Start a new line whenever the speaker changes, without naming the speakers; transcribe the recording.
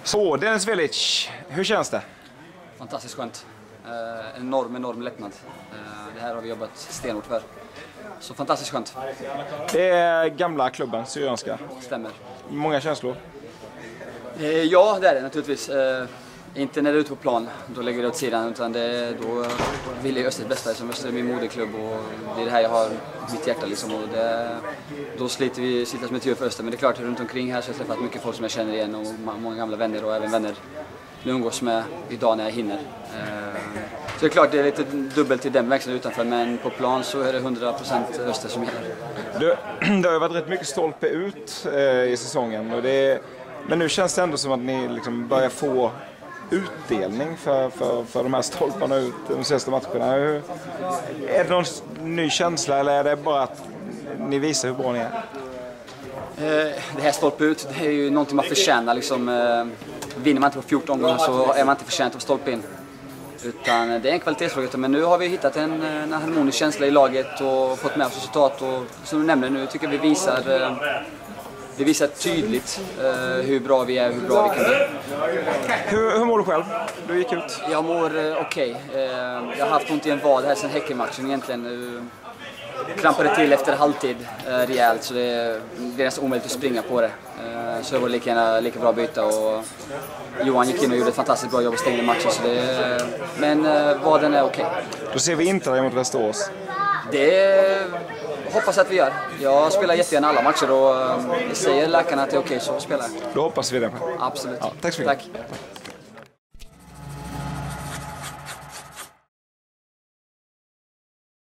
Så, Dennis Velic, hur känns det?
Fantastiskt skönt. Enorm lättnad. Det här har vi jobbat stenhårt för. Så fantastiskt skönt.
Det är gamla klubben, Syrianska.
Stämmer.
Många känslor?
Ja, det är det naturligtvis. Inte när det är ute på plan, då lägger det åt sidan, utan då vill jag Östers bästa som Öster är min moderklubb och det är det här jag har mitt hjärta liksom. Och då sliter vi som ett djur för Öster, men det är klart runt omkring här så har jag träffat mycket folk som jag känner igen och många gamla vänner och även vänner jag umgås med idag när jag hinner. Så det är klart det är lite dubbelt i den verksamheten utanför, men på plan så är det 100% Öster som gäller.
Det har ju varit rätt mycket stolpe ut i säsongen och men nu känns det ändå som att ni liksom börjar få utdelning för de här stolparna ut de senaste matcherna. Är det någon ny känsla eller är det bara att ni visar hur bra ni är?
Det här stolpe ut, det är ju någonting man förtjänar. Liksom, vinner man inte på 14 gånger så är man inte förtjänt av stolpe in. Utan det är en kvalitetsfråga, men nu har vi hittat en harmonisk känsla i laget och fått med oss resultat. Och som du nämnde nu tycker jag vi visar tydligt hur bra vi är, hur bra vi kan bli.
Hur mår du själv? Du gick ut.
Jag mår okej. Jag har haft ont i en vad här sedan Häckenmatchen egentligen. Krampade till efter halvtid rejält så det är nästan omöjligt att springa på det. Så det var lika bra byta och Johan gick in och gjorde ett fantastiskt bra jobb och stängde matchen. Men vaden är okej.
Då ser vi inte dig mot Västerås.
Det hoppas att vi gör. Jag spelar jättegärna alla matcher och säger läkarna att det är okej så spelar jag.
Då hoppas vi det.
Absolut.
Ja, tack så mycket.
Tack.